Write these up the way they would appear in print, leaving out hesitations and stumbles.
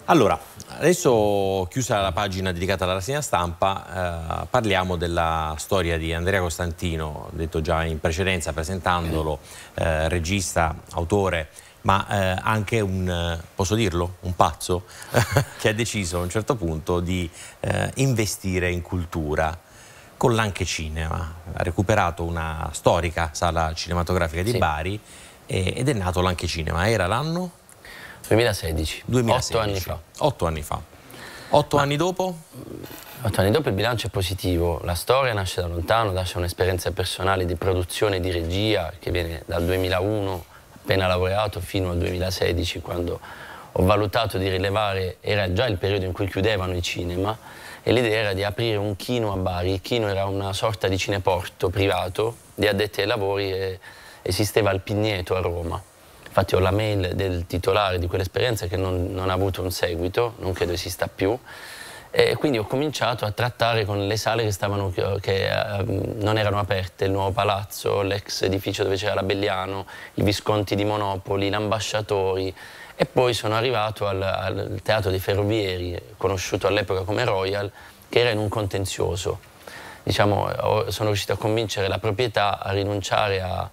Allora, adesso chiusa la pagina dedicata alla rassegna stampa, parliamo della storia di Andrea Costantino, detto già in precedenza presentandolo, regista, autore, ma anche posso dirlo, un pazzo che ha deciso a un certo punto di investire in cultura con l'Anche Cinema. Ha recuperato una storica sala cinematografica di Bari ed è nato l'Anche Cinema. Era l'anno? 2016, 8 anni fa. 8 anni fa. 8 anni dopo? 8 anni dopo il bilancio è positivo, la storia nasce da lontano, nasce un'esperienza personale di produzione e di regia che viene dal 2001, appena laureato, fino al 2016, quando ho valutato di rilevare, era già il periodo in cui chiudevano i cinema, e l'idea era di aprire un kino a Bari. Il kino era una sorta di cineporto privato di addetti ai lavori e esisteva al Pigneto a Roma. Infatti ho la mail del titolare di quell'esperienza che non ha avuto un seguito, non credo esista più, e quindi ho cominciato a trattare con le sale che non erano aperte, il nuovo palazzo, l'ex edificio dove c'era la Belliano, i Visconti di Monopoli, l'Ambasciatori, e poi sono arrivato al Teatro dei Ferrovieri, conosciuto all'epoca come Royal, che era in un contenzioso. Diciamo, sono riuscito a convincere la proprietà a rinunciare a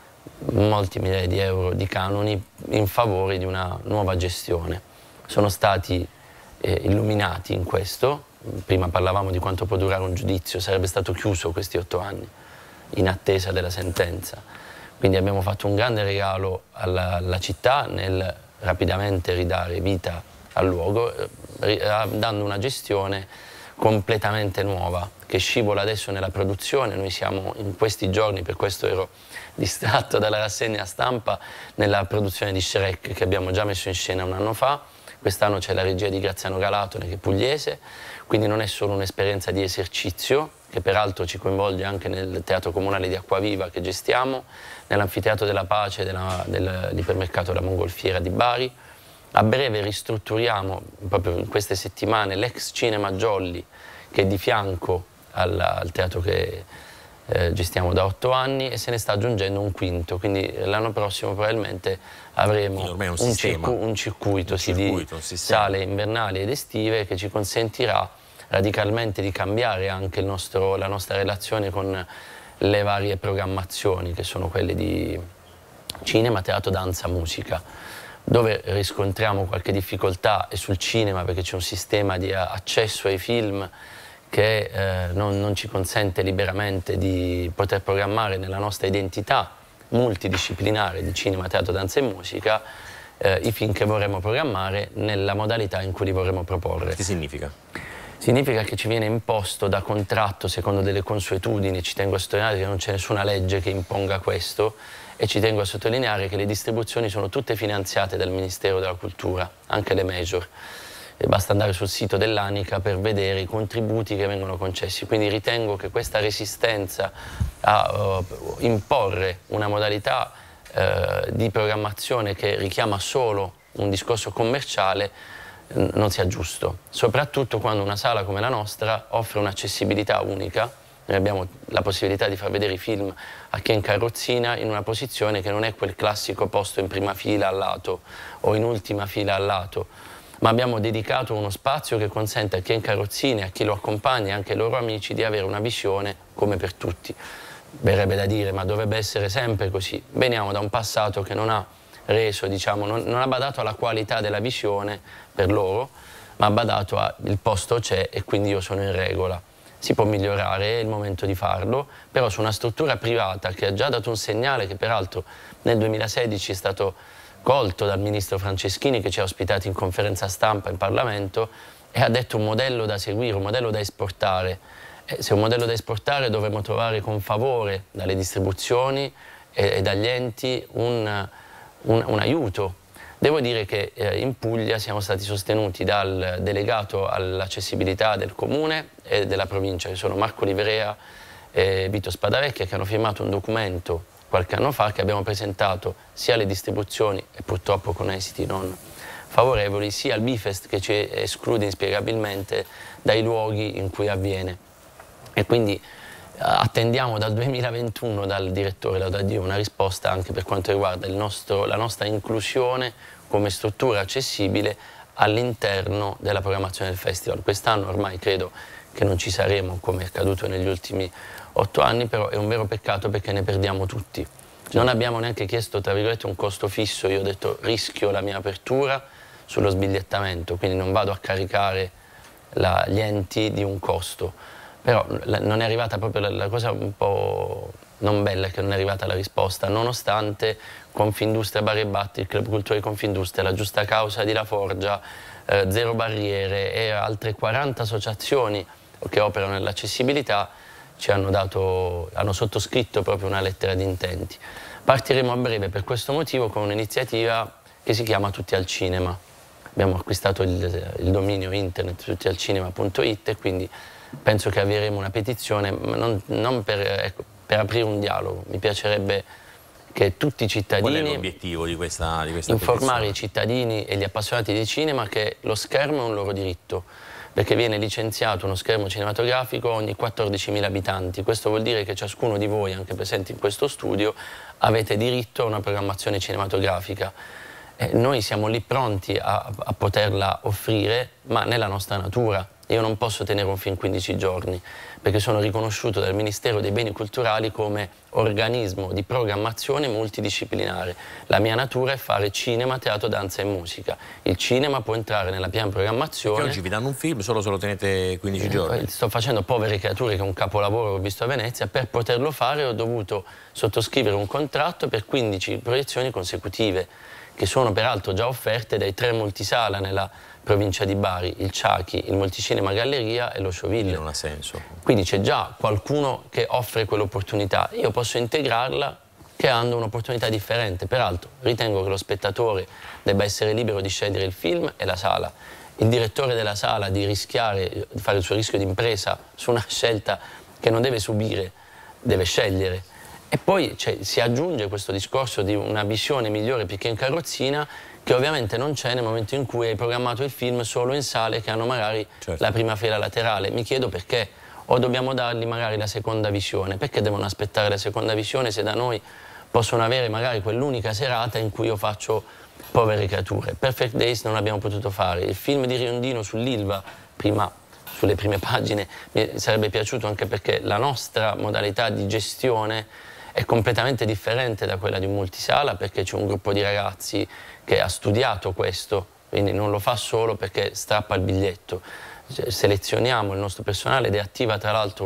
molti migliaia di euro di canoni in favore di una nuova gestione. Sono stati illuminati in questo. Prima parlavamo di quanto può durare un giudizio, sarebbe stato chiuso questi 8 anni in attesa della sentenza. Quindi abbiamo fatto un grande regalo alla città nel rapidamente ridare vita al luogo, dando una gestione completamente nuova che scivola adesso nella produzione. Noi siamo in questi giorni, per questo ero distratto dalla rassegna stampa, nella produzione di Shrek che abbiamo già messo in scena un anno fa. Quest'anno c'è la regia di Graziano Galatone, che è pugliese, quindi non è solo un'esperienza di esercizio, che peraltro ci coinvolge anche nel Teatro Comunale di Acquaviva che gestiamo, nell'Anfiteatro della Pace dell'ipermercato della Mongolfiera di Bari. A breve ristrutturiamo, proprio in queste settimane, l'ex Cinema Jolly, che è di fianco al teatro che gestiamo da 8 anni, e se ne sta aggiungendo un quinto, quindi l'anno prossimo probabilmente avremo un circuito di sale invernali ed estive che ci consentirà radicalmente di cambiare anche la nostra relazione con le varie programmazioni, che sono quelle di cinema, teatro, danza, musica, dove riscontriamo qualche difficoltà è sul cinema, perché c'è un sistema di accesso ai film che non ci consente liberamente di poter programmare nella nostra identità multidisciplinare di cinema, teatro, danza e musica i film che vorremmo programmare nella modalità in cui li vorremmo proporre. Che significa? Significa che ci viene imposto da contratto secondo delle consuetudini. Ci tengo a sottolineare che non c'è nessuna legge che imponga questo, e ci tengo a sottolineare che le distribuzioni sono tutte finanziate dal Ministero della Cultura, anche le major. E basta andare sul sito dell'Anica per vedere i contributi che vengono concessi. Quindi ritengo che questa resistenza a imporre una modalità di programmazione che richiama solo un discorso commerciale non sia giusto, soprattutto quando una sala come la nostra offre un'accessibilità unica. Noi abbiamo la possibilità di far vedere i film a chi è in carrozzina in una posizione che non è quel classico posto in prima fila al lato o in ultima fila al lato, ma abbiamo dedicato uno spazio che consente a chi è in carrozzina, a chi lo accompagna e anche ai loro amici di avere una visione come per tutti. Verrebbe da dire, ma dovrebbe essere sempre così. Veniamo da un passato che non ha reso, diciamo, non ha badato alla qualità della visione per loro, ma ha badato a il posto c'è e quindi io sono in regola. Si può migliorare, è il momento di farlo, però su una struttura privata che ha già dato un segnale, che peraltro nel 2016 è stato colto dal ministro Franceschini, che ci ha ospitati in conferenza stampa in Parlamento, e ha detto un modello da seguire, un modello da esportare. Se è un modello da esportare dovremmo trovare con favore dalle distribuzioni e dagli enti un aiuto. Devo dire che in Puglia siamo stati sostenuti dal delegato all'accessibilità del comune e della provincia, che sono Marco Livrea e Vito Spadavecchia, che hanno firmato un documento qualche anno fa che abbiamo presentato sia alle distribuzioni, e purtroppo con esiti non favorevoli, sia al Bifest, che ci esclude inspiegabilmente dai luoghi in cui avviene. E quindi attendiamo dal 2021 dal direttore Laudadio una risposta anche per quanto riguarda la nostra inclusione come struttura accessibile all'interno della programmazione del festival. Quest'anno ormai credo che non ci saremo come è accaduto negli ultimi 8 anni, però è un vero peccato perché ne perdiamo tutti. Non abbiamo neanche chiesto, tra virgolette, un costo fisso. Io ho detto rischio la mia apertura sullo sbigliettamento, quindi non vado a caricare gli enti di un costo. Però non è arrivata proprio la cosa un po' non bella, che non è arrivata la risposta, nonostante Confindustria Bari e Batti, il Club Cultura di Confindustria, la Giusta Causa di La Forgia, Zero Barriere e altre 40 associazioni che operano nell'accessibilità ci hanno sottoscritto proprio una lettera di intenti. Partiremo a breve per questo motivo con un'iniziativa che si chiama Tutti al Cinema. Abbiamo acquistato il dominio internet tuttialcinema.it e quindi penso che avveremo una petizione, ma non per aprire un dialogo. Mi piacerebbe che tutti i cittadini... Qual è l'obiettivo di questa informare petizione? I cittadini e gli appassionati di cinema che lo schermo è un loro diritto, perché viene licenziato uno schermo cinematografico ogni 14.000 abitanti. Questo vuol dire che ciascuno di voi, anche presenti in questo studio, avete diritto a una programmazione cinematografica. Noi siamo lì pronti a poterla offrire, ma nella nostra natura. Io non posso tenere un film 15 giorni, perché sono riconosciuto dal Ministero dei Beni Culturali come organismo di programmazione multidisciplinare. La mia natura è fare cinema, teatro, danza e musica. Il cinema può entrare nella piena programmazione. Perché oggi vi danno un film, solo se lo tenete 15 giorni? Sto facendo Povere Creature, che è un capolavoro che ho visto a Venezia. Per poterlo fare ho dovuto sottoscrivere un contratto per 15 proiezioni consecutive, che sono peraltro già offerte dai 3 multisala nella provincia di Bari, il Ciachi, il Multicinema Galleria e lo Scioville. Non ha senso. Quindi c'è già qualcuno che offre quell'opportunità. Io posso integrarla creando un'opportunità differente. Peraltro ritengo che lo spettatore debba essere libero di scegliere il film e la sala. Il direttore della sala di rischiare, di fare il suo rischio di impresa su una scelta che non deve subire, deve scegliere. E poi si aggiunge questo discorso di una visione migliore più che in carrozzina, che ovviamente non c'è nel momento in cui hai programmato il film solo in sale che hanno magari la prima fila laterale. Mi chiedo perché, o dobbiamo dargli magari la seconda visione. Perché devono aspettare la seconda visione se da noi possono avere magari quell'unica serata in cui io faccio Povere Creature? Perfect Days non l'abbiamo potuto fare. Il film di Riondino sull'Ilva, prima sulle prime pagine, mi sarebbe piaciuto, anche perché la nostra modalità di gestione è completamente differente da quella di un multisala, perché c'è un gruppo di ragazzi che ha studiato questo, quindi non lo fa solo perché strappa il biglietto. Selezioniamo il nostro personale ed è attiva tra l'altro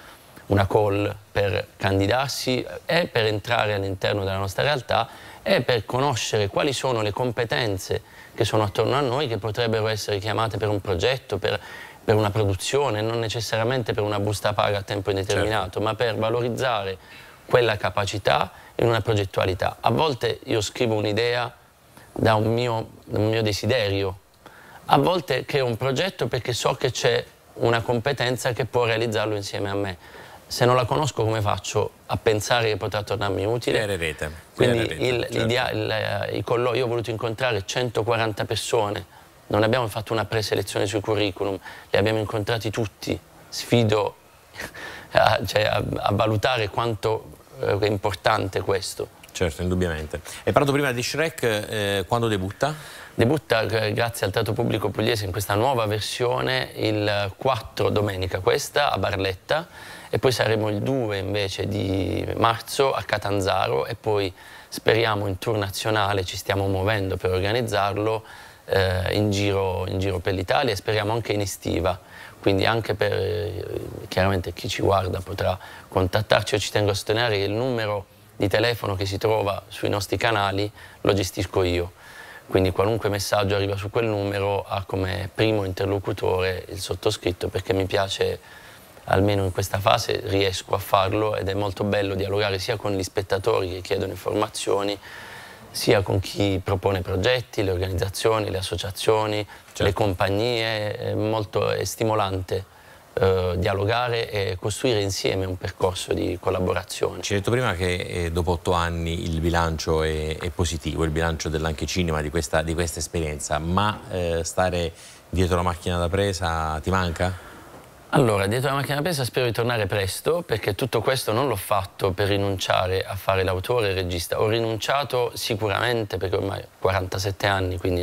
una call per candidarsi e per entrare all'interno della nostra realtà e per conoscere quali sono le competenze che sono attorno a noi, che potrebbero essere chiamate per un progetto, per una produzione, non necessariamente per una busta paga a tempo indeterminato, ma per valorizzare quella capacità in una progettualità. A volte io scrivo un'idea da un mio desiderio, a volte creo un progetto perché so che c'è una competenza che può realizzarlo insieme a me. Se non la conosco, come faccio a pensare che potrà tornarmi utile? Creerete. Quindi io ho voluto incontrare 140 persone, non abbiamo fatto una preselezione sui curriculum, li abbiamo incontrati tutti. Sfido a valutare quanto è importante questo. Certo, indubbiamente. Hai parlato prima di Shrek, quando debutta? Debutta, grazie al Teatro Pubblico Pugliese, in questa nuova versione il 4 domenica questa a Barletta, e poi saremo il 2 invece di marzo a Catanzaro, e poi speriamo in tour nazionale, ci stiamo muovendo per organizzarlo in giro per l'Italia, e speriamo anche in estiva. Quindi anche chiaramente chi ci guarda potrà contattarci. Io ci tengo a sottolineare che il numero di telefono che si trova sui nostri canali lo gestisco io. Quindi qualunque messaggio arriva su quel numero ha come primo interlocutore il sottoscritto, perché mi piace, almeno in questa fase riesco a farlo, ed è molto bello dialogare sia con gli spettatori che chiedono informazioni, sia con chi propone progetti, le organizzazioni, le associazioni, le compagnie. È stimolante dialogare e costruire insieme un percorso di collaborazione. Ci hai detto prima che dopo 8 anni il bilancio è positivo, il bilancio dell'Anchecinema di questa esperienza, ma stare dietro la macchina da presa ti manca? Allora, dietro la macchina da presa spero di tornare presto, perché tutto questo non l'ho fatto per rinunciare a fare l'autore e il regista. Ho rinunciato sicuramente perché ormai ho 47 anni, quindi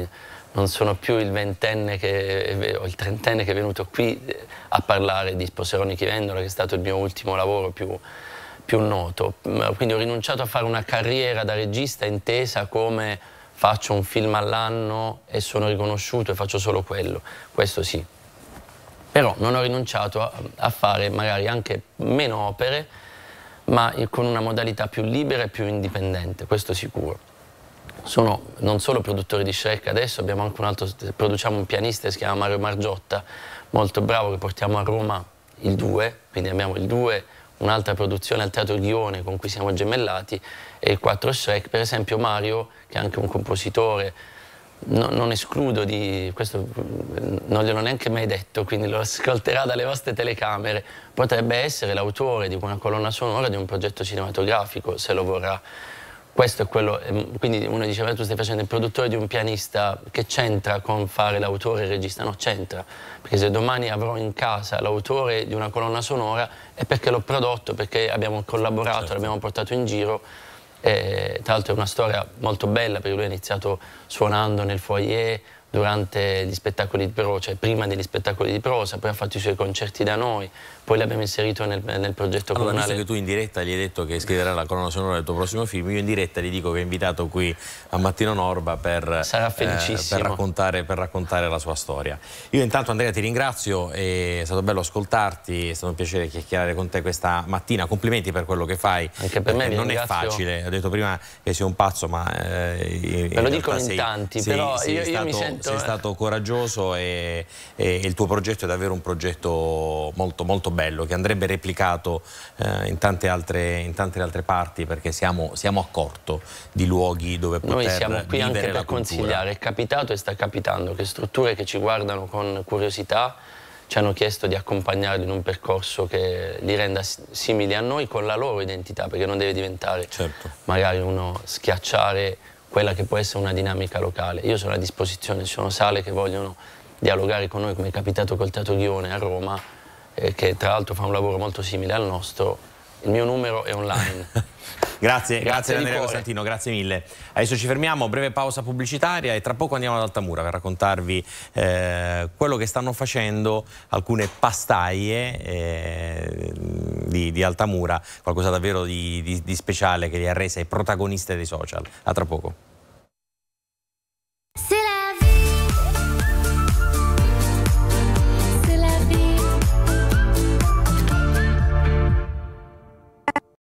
non sono più il ventenne o il trentenne che è venuto qui a parlare di Sposeroni chi vendono, che è stato il mio ultimo lavoro più noto. Quindi ho rinunciato a fare una carriera da regista intesa come faccio un film all'anno e sono riconosciuto e faccio solo quello, questo sì. Però non ho rinunciato a fare magari anche meno opere, ma con una modalità più libera e più indipendente, questo sicuro. Sono non solo produttori di Shrek, adesso abbiamo anche produciamo un pianista che si chiama Mario Margiotta, molto bravo, che portiamo a Roma il 2, quindi abbiamo il 2, un'altra produzione al Teatro Ghione con cui siamo gemellati, e il 4 Shrek. Per esempio Mario, che è anche un compositore, non escludo di questo, non gliel'ho neanche mai detto, quindi lo ascolterà dalle vostre telecamere, potrebbe essere l'autore di una colonna sonora di un progetto cinematografico, se lo vorrà. Questo è quello, quindi uno dice, ma tu stai facendo il produttore di un pianista, che c'entra con fare l'autore e il regista? No, c'entra, perché se domani avrò in casa l'autore di una colonna sonora è perché l'ho prodotto, perché abbiamo collaborato, certo, l'abbiamo portato in giro. Tra l'altro è una storia molto bella, perché lui ha iniziato suonando nel foyer durante gli spettacoli di prosa, cioè prima degli spettacoli di prosa, poi ha fatto i suoi concerti da noi, poi l'abbiamo inserito nel progetto comunale. Visto che tu in diretta gli hai detto che scriverai la colonna sonora del tuo prossimo film, io in diretta gli dico che è invitato qui a Mattino Norba per raccontare la sua storia. Io intanto, Andrea, ti ringrazio, è stato bello ascoltarti, è stato un piacere chiacchierare con te questa mattina, complimenti per quello che fai. Anche per me non è facile, ho detto prima che sei un pazzo, ma me lo dicono in tanti, però io mi sento... Sei stato coraggioso e il tuo progetto è davvero un progetto molto, molto bello, che andrebbe replicato in tante altre parti, perché siamo a corto di luoghi dove poter vivere la cultura. Noi siamo qui anche per consigliare. È capitato e sta capitando che strutture che ci guardano con curiosità ci hanno chiesto di accompagnarli in un percorso che li renda simili a noi con la loro identità, perché non deve diventare, certo, magari uno schiacciare quella che può essere una dinamica locale. Io sono a disposizione, ci sono sale che vogliono dialogare con noi, come è capitato col Teatro Ghione a Roma, che tra l'altro fa un lavoro molto simile al nostro. Il mio numero è online. Grazie Andrea Costantino, grazie mille. Adesso ci fermiamo, breve pausa pubblicitaria e tra poco andiamo ad Altamura per raccontarvi quello che stanno facendo alcune pastaie di Altamura, qualcosa davvero di speciale che li ha rese protagoniste dei social. A tra poco.